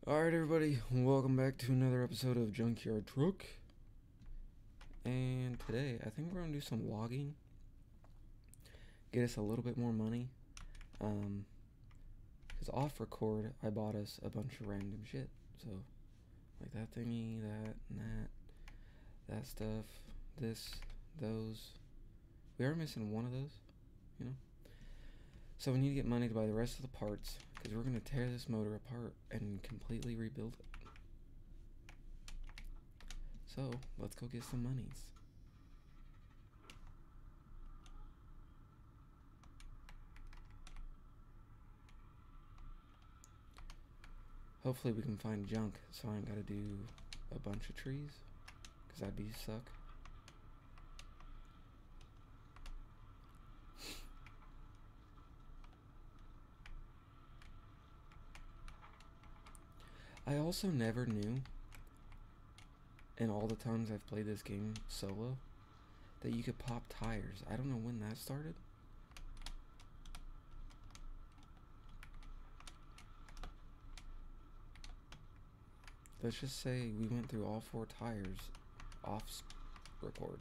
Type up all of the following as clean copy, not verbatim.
Alright, everybody, welcome back to another episode of Junkyard Truck. And today, I think we're gonna do some logging, get us a little bit more money. Because off record, I bought us a bunch of random shit. So, like that thingy, that, and that stuff, this, those. We are missing one of those, you know? So we need to get money to buy the rest of the parts, because we're gonna tear this motor apart and completely rebuild it. So, let's go get some monies. Hopefully we can find junk, so I ain't gotta do a bunch of trees, because that'd be suck. I also never knew, in all the times I've played this game solo, that you could pop tires. I don't know when that started. Let's just say we went through all 4 tires off record.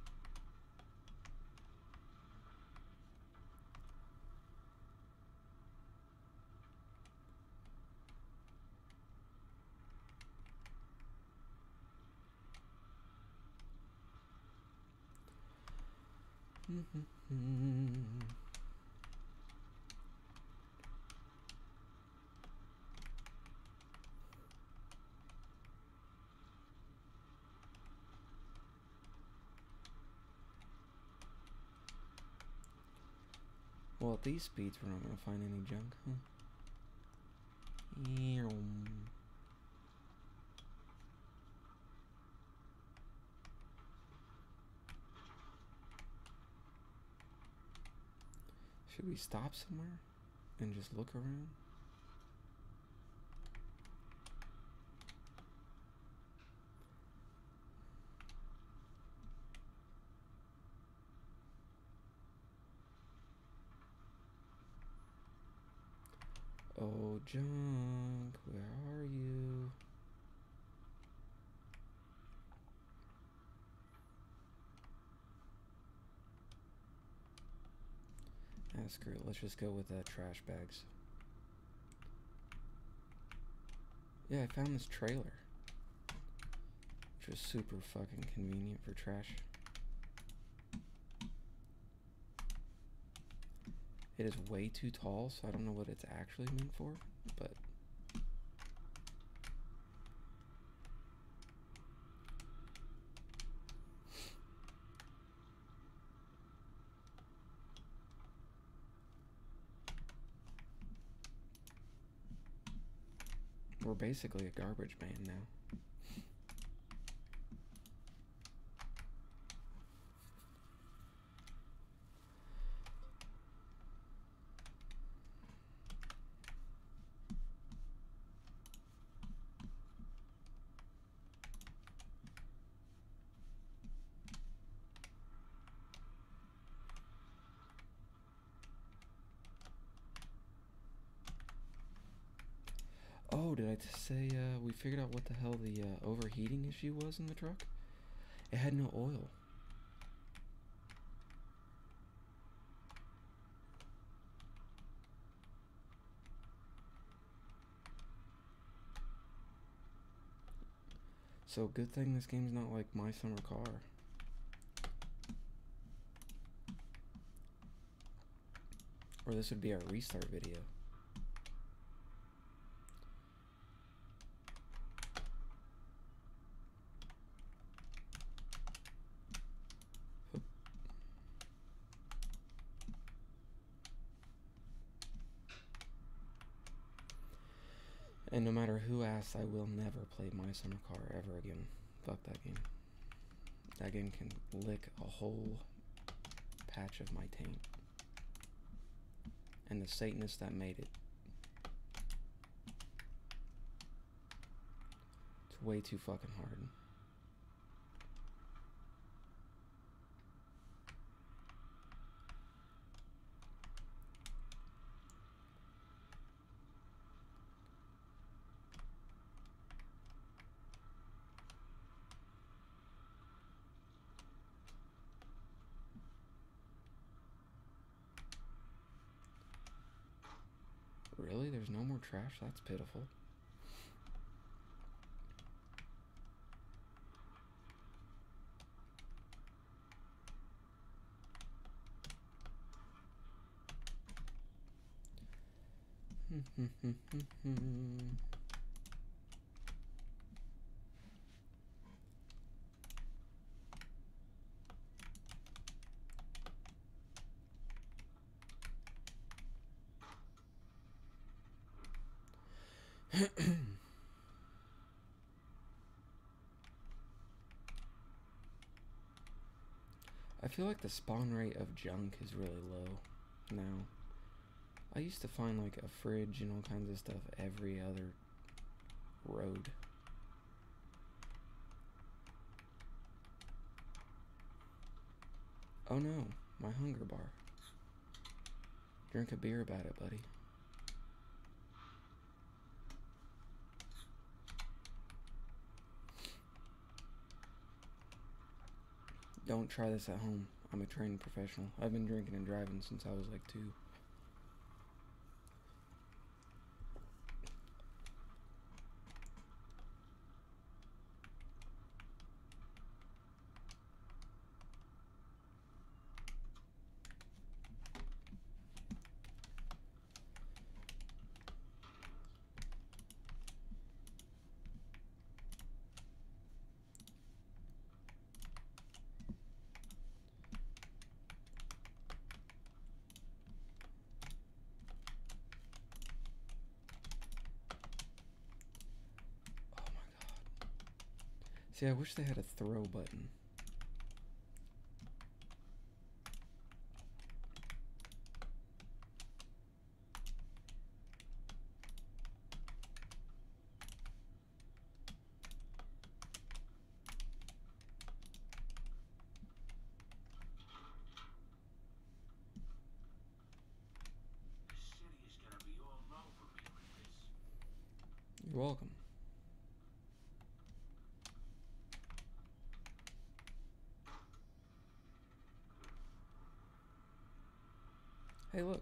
Well, at these speeds, we're not gonna find any junk, huh? Should we stop somewhere and just look around? Oh, junk, where are you? Ah, screw it. Let's just go with trash bags. Yeah, I found this trailer, which was super fucking convenient for trash. It is way too tall, so I don't know what it's actually meant for, but we're basically a garbage man now. Oh, did I say we figured out what the hell the overheating issue was in the truck? It had no oil. So good thing this game's not like My Summer Car. Or this would be our restart video. And no matter who asks, I will never play My Summer Car ever again. Fuck that game. That game can lick a whole patch of my taint. And the Satanist that made it. It's way too fucking hard. Really? There's no more trash? That's pitiful. I feel like the spawn rate of junk is really low now. I used to find like a fridge and all kinds of stuff every other road. Oh no, my hunger bar. Drink a beer about it, buddy. Don't try this at home. I'm a trained professional. I've been drinking and driving since I was like 2. See, I wish they had a throw button. You're welcome. Hey, look.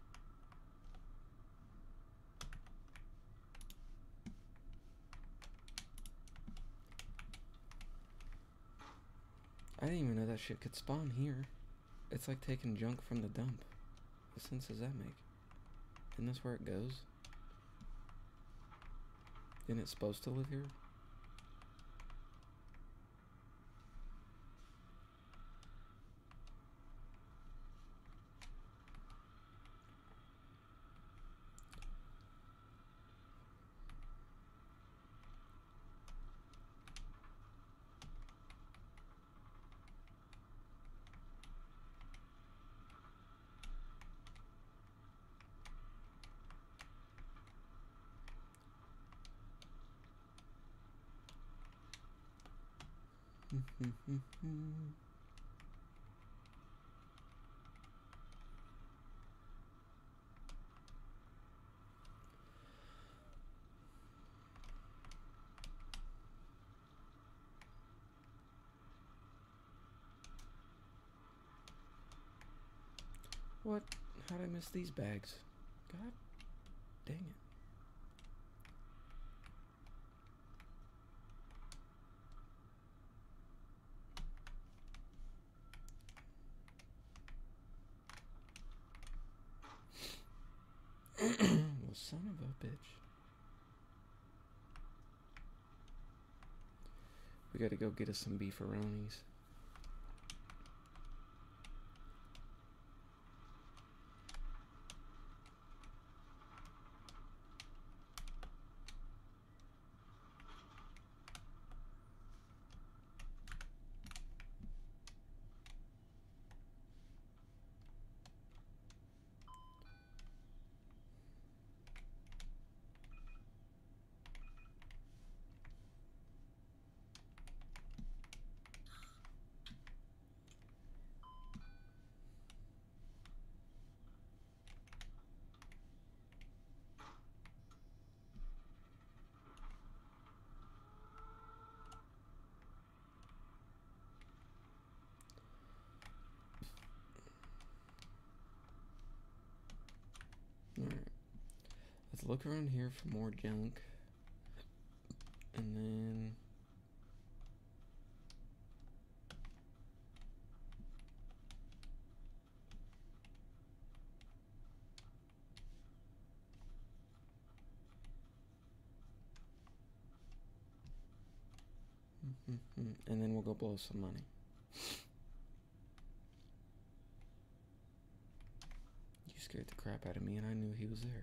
I didn't even know that shit could spawn here. It's like taking junk from the dump. What sense does that make? Isn't this where it goes? Isn't it supposed to live here? What? How'd I miss these bags? God dang it. Well, son of a bitch. We gotta go get us some beefaronis. look around here for more junk. And then... and then we'll go blow some money. You scared the crap out of me and I knew he was there.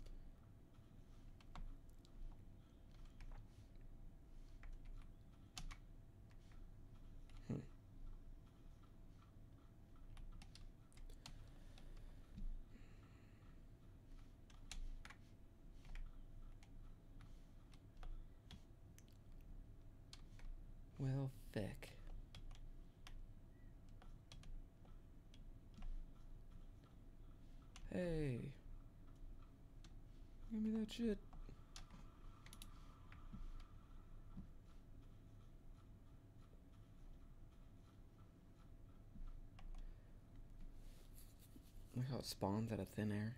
Well, feck. Hey. Give me that shit. Look how it spawns out of thin air.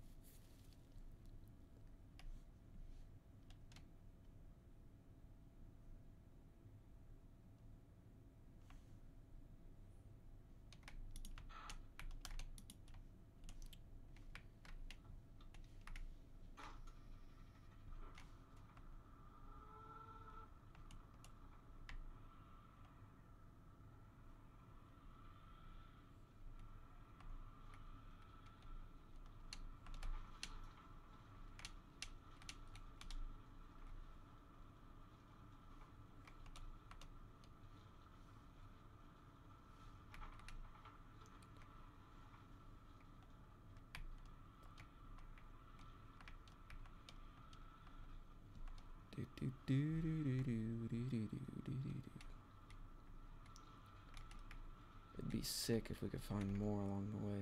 It'd be sick if we could find more along the way.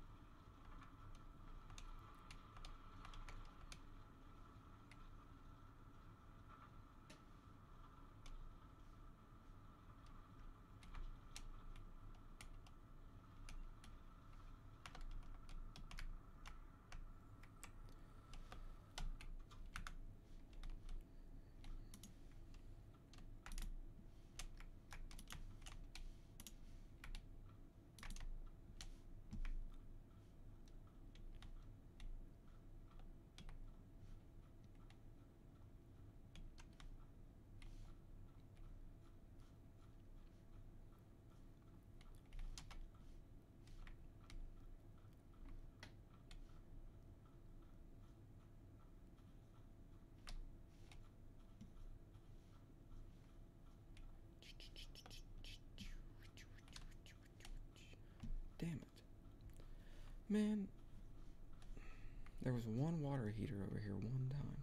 Damn it. Man, there was one water heater over here one time.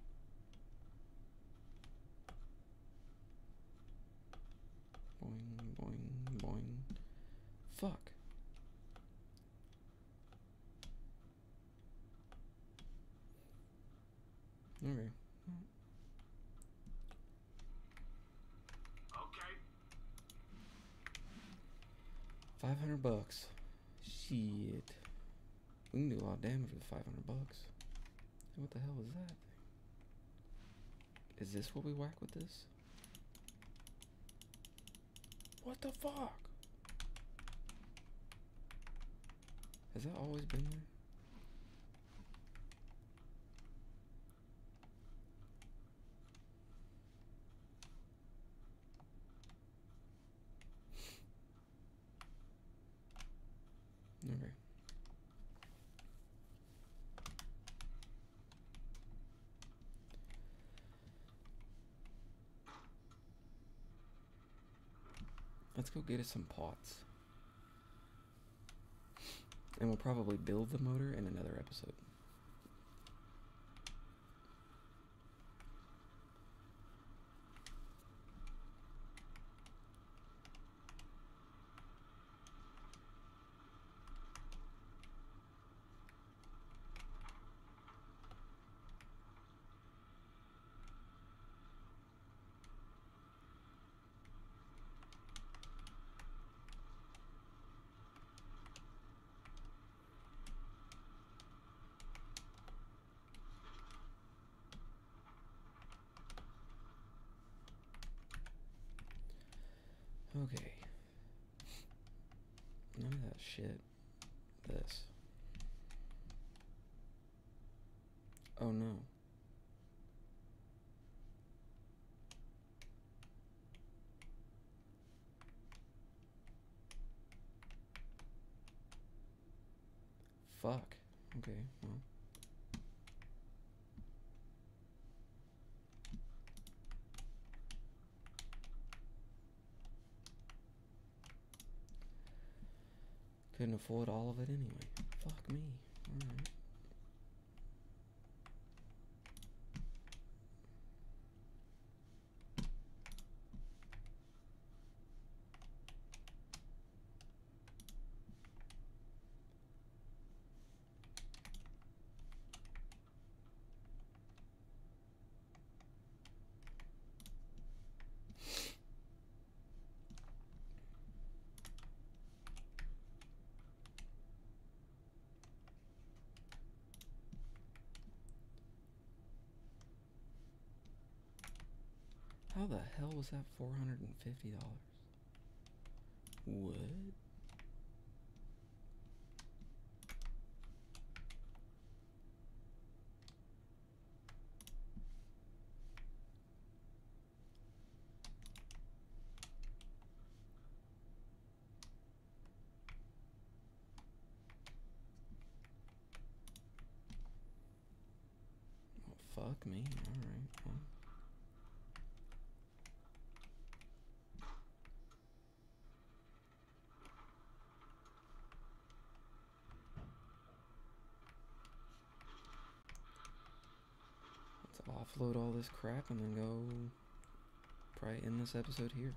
Boing, boing, boing. Fuck. Okay. 500 bucks. Shit. We can do a lot of damage with 500 bucks. What the hell is that thing? Is this what we whack with this? What the fuck? Has that always been there? Okay. Let's go get us some pots. And we'll probably build the motor in another episode. Okay. None of that shit. This. Oh no. Fuck. Okay, well. Couldn't afford all of it anyway. Fuck me. Alright. How the hell was that $450? What? Oh, fuck me. Alright, well. Offload all this crap and then go probably end this episode here.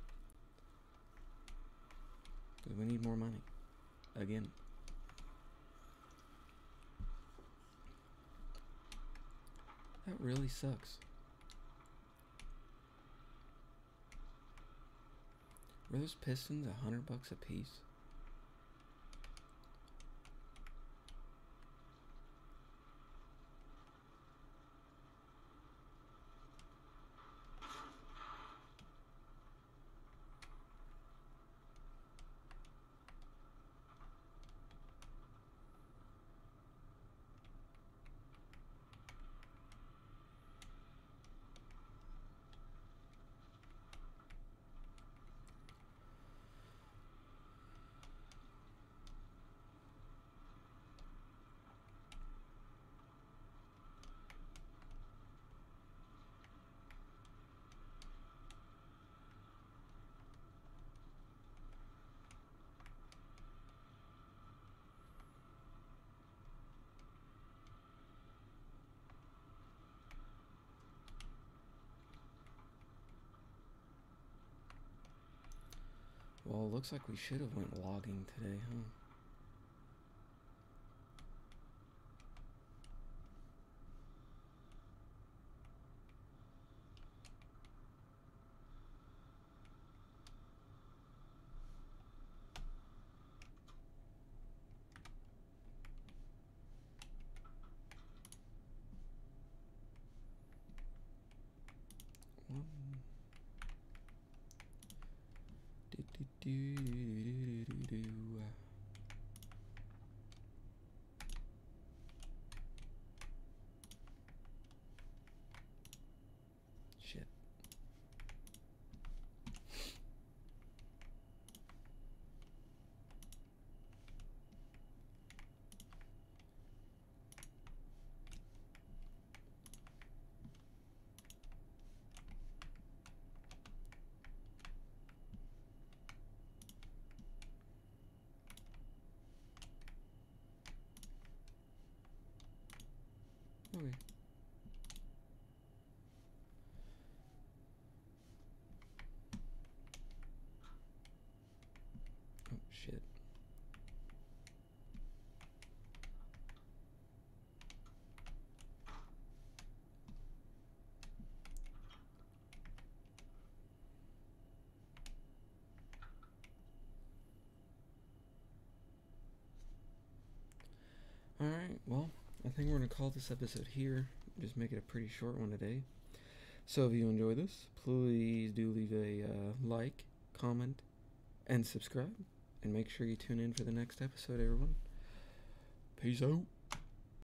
Because we need more money. Again. That really sucks. Were those pistons $100 a piece? Well, it looks like we should have went logging today, huh? Shit. Okay. Oh, shit. Alright, well, I think we're going to call this episode here. Just make it a pretty short one today. So if you enjoy this, please do leave a like comment, and subscribe. And make sure you tune in for the next episode, everyone. Peace out.